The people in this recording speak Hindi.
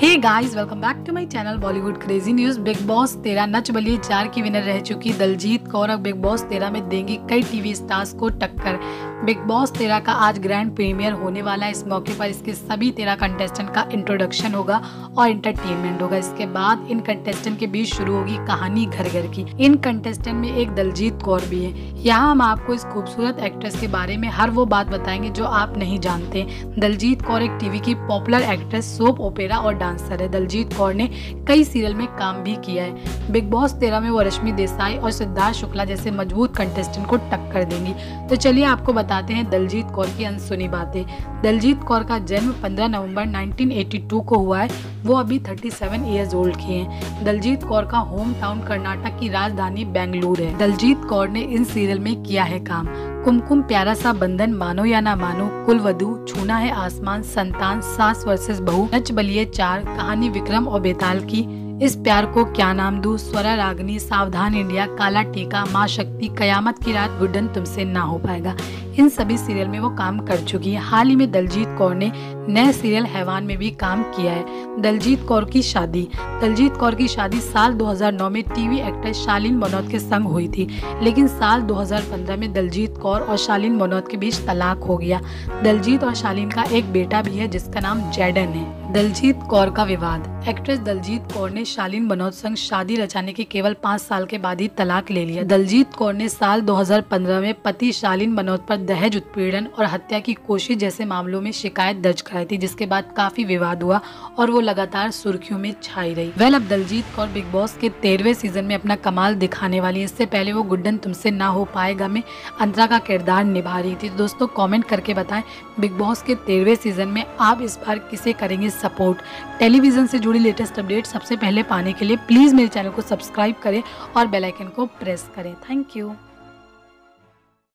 Hey guys, welcome back to my channel Bollywood crazy news. Bigg Boss 13 Nach Baliye 4 की विनर रह चुकी दलजीत कौर अब बिग बॉस 13 में देंगी कई टीवी स्टार्स को टक्कर। बिग बॉस 13 का आज ग्रैंड प्रीमियर होने वाला है। इस मौके पर इसके सभी 13 कंटेस्टेंट का इंट्रोडक्शन होगा और एंटरटेनमेंट होगा। इसके बाद इन कंटेस्टेंट के बीच शुरू होगी कहानी घर घर की। इन कंटेस्टेंट में एक दलजीत कौर भी है। यहाँ हम आपको इस खूबसूरत एक्ट्रेस के बारे में हर वो बात बताएंगे जो आप नहीं जानते। दलजीत कौर एक टीवी की पॉपुलर एक्ट्रेस, सोप ओपेरा और डांसर है। दलजीत कौर ने कई सीरियल में काम भी किया है। बिग बॉस 13 में वो रश्मि देसाई और सिद्धार्थ शुक्ला जैसे मजबूत कंटेस्टेंट को टक्कर देंगी। तो चलिए आपको बताते हैं दलजीत कौर की अनसुनी बातें। दलजीत कौर का जन्म 15 नवंबर 1982 को हुआ है। वो अभी 37 ईयर्स ओल्ड की हैं। दलजीत कौर का होम टाउन कर्नाटक की राजधानी बेंगलुरु है। दलजीत कौर ने इन सीरियल में किया है काम। कुमकुम, प्यारा सा बंधन, मानो या ना मानो, कुलवधू, छूना है आसमान, संतान, सास वर्सेस बहू, नच बलिए 4, कहानी विक्रम और बेताल की, इस प्यार को क्या नाम दूं, स्वरा रागनी, सावधान इंडिया, काला टीका, माँ शक्ति, कयामत की रात, गुड्डन तुमसे ना हो पाएगा। इन सभी सीरियल में वो काम कर चुकी है। हाल ही में दलजीत कौर ने नए सीरियल हैवान में भी काम किया है। दलजीत कौर की शादी साल 2009 में टीवी एक्ट्रेस शालीन मनोत के संग हुई थी, लेकिन साल 2015 में दलजीत कौर और शालीन मनोत के बीच तलाक हो गया। दलजीत और शालीन का एक बेटा भी है जिसका नाम जैडन है। दलजीत कौर का विवाद। एक्ट्रेस दलजीत कौर ने शालीन मनोत संग शादी रचाने के केवल 5 साल के बाद ही तलाक ले लिया। दलजीत कौर ने साल 2015 में पति शालीन मनोत पर दहेज उत्पीड़न और हत्या की कोशिश जैसे मामलों में शिकायत दर्ज कराई थी, जिसके बाद काफी विवाद हुआ और वो लगातार सुर्खियों में छाई रही। अब दलजीत कौर बिग बॉस के 13वें सीजन में अपना कमाल दिखाने वाली है। इससे पहले वो गुड्डन तुमसे ना हो पाएगा में अंतरा का किरदार निभा रही थी। दोस्तों कमेंट करके बताएं, बिग बॉस के 13वें सीजन में आप इस बार किसे करेंगे सपोर्ट। टेलीविजन से जुड़ी लेटेस्ट अपडेट सबसे पहले पाने के लिए प्लीज मेरे चैनल को सब्सक्राइब करें और बेल आइकन को प्रेस करें। Thank you.